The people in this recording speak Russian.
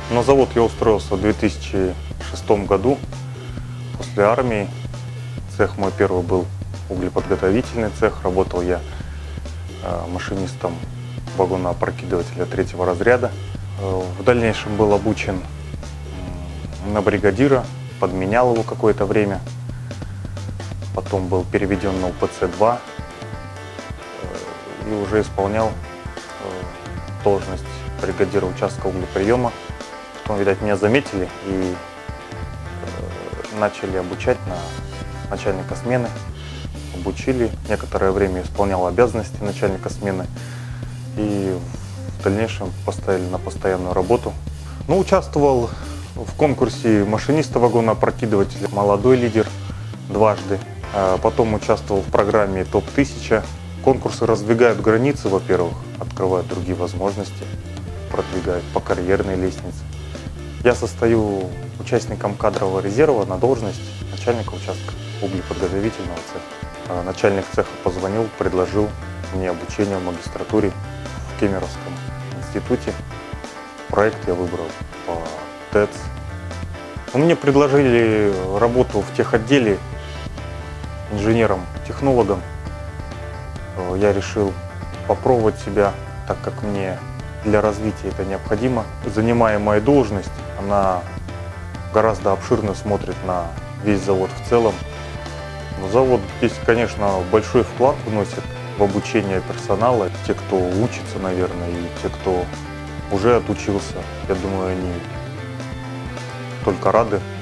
На завод я устроился в 2006 году после армии. Цех мой первый был углеподготовительный цех. Работал я машинистом вагона-опрокидывателя 3-го разряда. В дальнейшем был обучен на бригадира, подменял его какое-то время. Потом был переведен на УПЦ-2 и уже исполнял должность бригадира участка углеприема. Потом, видать, меня заметили и начали обучать на начальника смены. Обучили, некоторое время исполнял обязанности начальника смены и в дальнейшем поставили на постоянную работу. Ну, участвовал в конкурсе машиниста вагона-опрокидывателя «Молодой лидер» дважды. Потом участвовал в программе ТОП-1000. Конкурсы раздвигают границы, во-первых, открывают другие возможности, продвигают по карьерной лестнице. Я состою участником кадрового резерва на должность начальника участка углеподготовительного цеха. Начальник цеха позвонил, предложил мне обучение в магистратуре в Кемеровском институте. Проект я выбрал по ТЭЦ. Мне предложили работу в техотделе инженером-технологом. Я решил попробовать себя, так как мне для развития это необходимо. Занимаемая должность, она гораздо обширно смотрит на весь завод в целом. Но завод здесь, конечно, большой вклад вносит в обучение персонала. Те, кто учится, наверное, и те, кто уже отучился, я думаю, они только рады